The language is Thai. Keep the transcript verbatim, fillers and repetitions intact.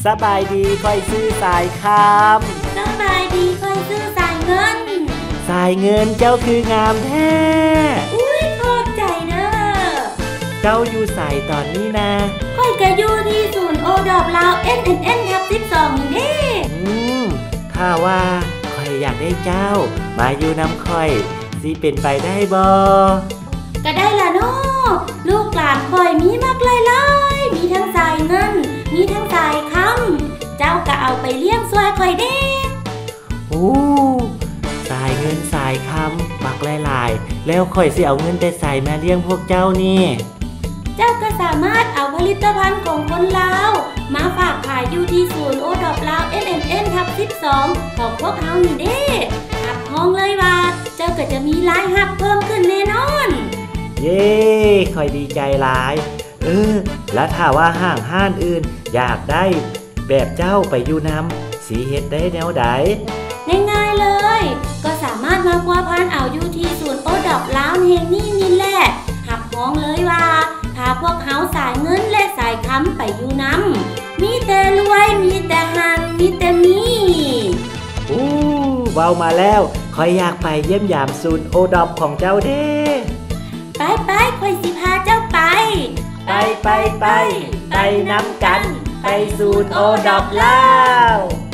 สบายดีค่อยซื้อสายคำสบายดีค่อยซื้อสายเงินสายเงินเจ้าคืองามแท้อุ้ยขอบใจเนอะเจ้าอยู่สายตอนนี้นะค่อยกะอยู่ที่ศูนย์โอดอบลาว เอ็น เอ็น เอ็น ทับสิบสองนี่อืมข้าว่าค่อยอยากได้เจ้ามาอยู่น้ำค่อยสิเป็นไปได้บ่ก็ได้ล่ะเนาะลูกหลานค่อยมีมากหลายๆมีทั้งสายเงินมีทั้งสายคำเจ้าก็เอาไปเลี้ยงสวยค่อยเด้โอ้สายเงินสายคำมักหลายๆแล้วค่อยสิเอาเงินแต่ใส่มาเลี้ยงพวกเจ้านี่เจ้าก็สามารถเอาผลิตภัณฑ์ของคนลาวมาฝากขายอยู่ที่ศูนย์โอดอบลาว เอ็น เอ็น เอ็น ทับสิบสองของพวกเฮานี่เด้รับรองเลยว่าเจ้าก็จะมีรายรับเพิ่มขึ้นแน่นอนเย้ค่อยดีใจหลายเออแล้วถ้าว่าห้างห้านอื่นอยากได้แบบเจ้าไปอยู่นำสีเฮ็ดได้แนวใดง่ายๆเลยก็สามารถมาพัวพันเอาอยู่ที่ศูนย์โอดอบลาวแห่งนี้นี่แหละหับพ้องเลยว่าพาพวกเฮาสายเงินและสายค้ำไปอยู่นำมีแต่รวยมีแต่หันมีแต่มีอู้เบามาแล้วคอยอยากไปเยี่ยมยามศูนย์โอดอบของเจ้าเด้ไปไปคอยสิพาเจ้าไปไปไปไปไปนำกันไปศูนย์โอดอบลาว